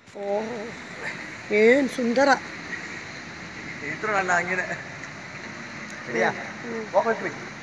ಓಹ್ ಏನು ಸುಂದರ. ಇದ್ರು ಅಲ್ಲ ಹಂಗೇನೆ. ಸರಿಯಾ ಹೋಗ್ಬಿಟ್ರಿ.